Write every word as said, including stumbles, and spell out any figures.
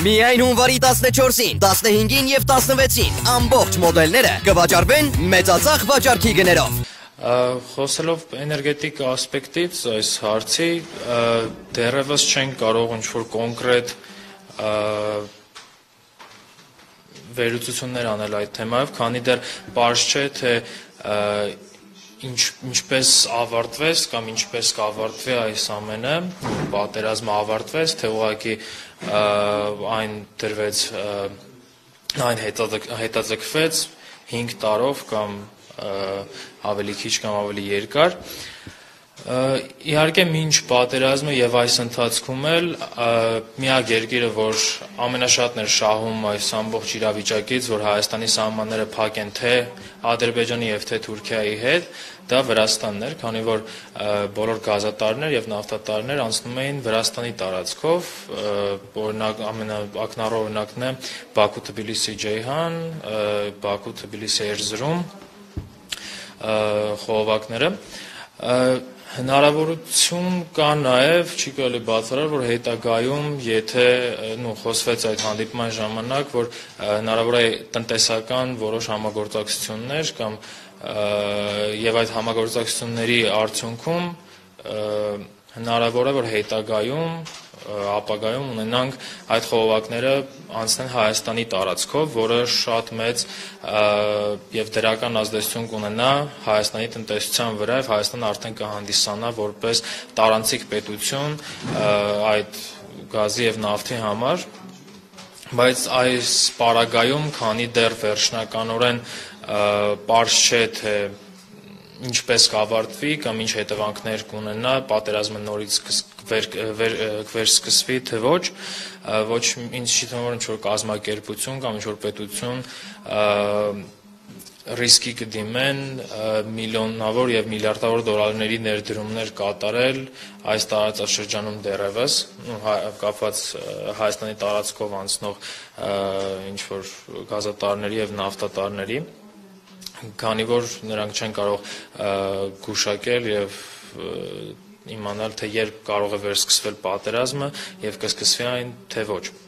Միայն հունվարի տասնչորսին, տասնհինգին և տասնվեցին ամբողջ մոդելները կվաճառվեն մեծածախ վաճառքի գներով։ Խոսելով էներգետիկ ասպեկտից այս հարցի, դեռևս չենք կարող ինչ-որ կոնկրետ վերլուծություններ անել այդ թեմայով, քանի դեռ պարզ չէ, թե ինչպես ավարտվեց կամ ինչպես կավարտվի այս ամենը, պատերազմը ավարտվեց, թե ուղղակի այն դրվեց, այն հետաձգվեց հինգ տարով կամ ավելի քիչ կամ ավելի երկար։ Իհարկե մինչ պատերազմը եւ այս ընթացքում էլ միակ երկիրը, որ ամենաշատն էր շահում այս ամբողջ իրավիճակից, որ Հայաստանի սահմանները փակ են թե Ադրբեջանի եւ թե Թուրքիայի հետ, դա Վրաստանն էր, քանի որ բոլոր գազատարներ եւ նավթատարներ անցնում էին Վրաստանի տարածքով, օրինակ ամենաակնառու օրինակն է Բաքու-Թբիլիսի-Ջեյհան, Բաքու-Թբիլիսի-Էրզրում խողովակները։ Հնարավորություն կա նաև, չի կարելի բացառել, որ հետագայում, եթե խոսվեց այդ հանդիպման ժամանակ, որ հնարավոր է տնտեսական որոշ համագործակցություններ կամ եւ այդ համագործակցությունների արդյունքում հնարավոր է, որ հետագայում ապագայում ունենանք այդ խողովակները անցնեն Հայաստանի տարածքով, որը շատ մեծ եւ դրական ազդեցություն կունենա Հայաստանի տնտեսության վրա եւ Հայաստանը արդեն կհանդիսանա որպես տարանցիկ պետություն այդ գազի եւ նավթի համար, բայց այս պարագայում, քանի դեռ վերջնականորեն պարզ չէ, թե ինչպես կավարտվի կամ ինչ հետևանքներ կունենա, պատերազմը նորից կվերսկսվի, թե ոչ, ոչ ինձ չի թվում, որ ինչ-որ կազմակերպություն կամ ինչ-որ պետություն ռիսկի կդիմեն միլիոնավոր եւ միլիարդավոր դոլարների ներդրումներ կատարել այս տարածաշրջանում դեռևս, կապված Հայաստանի տարածքով անցնող ինչ-որ գազատարների եւ նավթատարների, քանի որ նրանք չեն կարող գուշակել եւ իմանալ, թե երբ կարող է վերսկսվել պատերազմը եւ կսկսվի այն, թե ոչ։